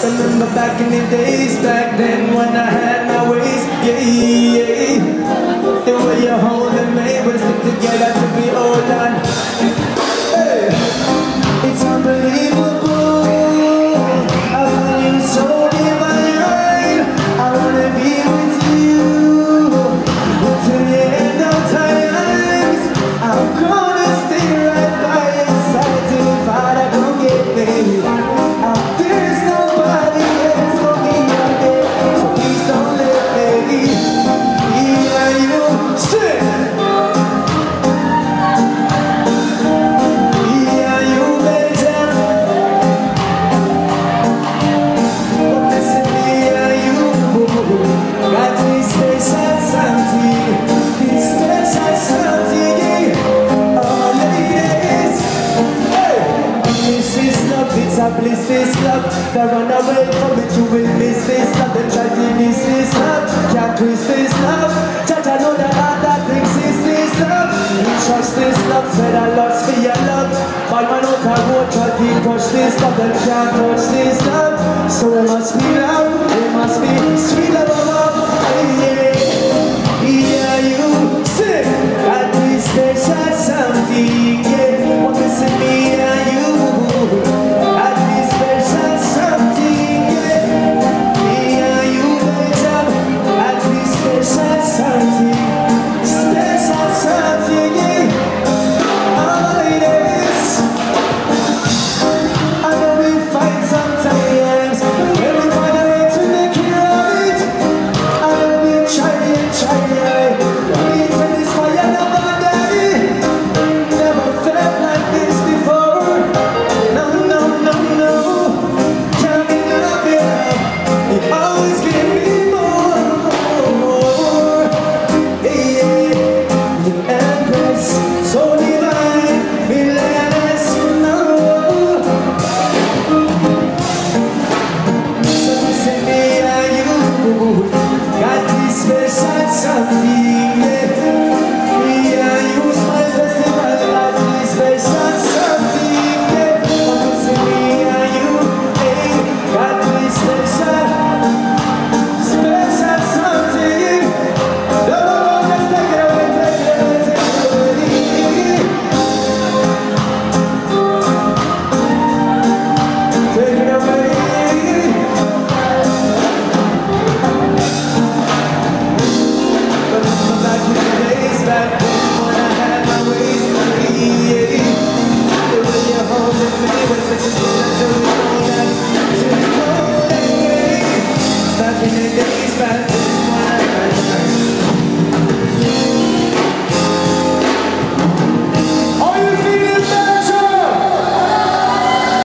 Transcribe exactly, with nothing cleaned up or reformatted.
Remember back in the days, back then when I had my ways, yeah, yeah. The way you're holding me, we'll stick together to be old and hey, it's unbelievable. I find you so divine. I wanna be with you till the end of times. I'm gonna stay right by your side till the Father don't get me. There's nobody else for me out there, so please don't let me. Yeah, you sing. Yeah, you better. Oh, listen me, yeah, you got this special something, this special something. Oh, ladies, hey, this is love, it's a bliss, this love. They run away from it, you will miss this love. They try to miss this love, can't twist this love. Judge, I know the heart that thinks it's this love. You trust this love, said I lost for your love. But man out I won't try to push this love. They can't touch this love. So it must be love, it must be sweet love, love. Yeah, yeah, you sing at this special something. Yeah, what missing me and you. Back in the days, back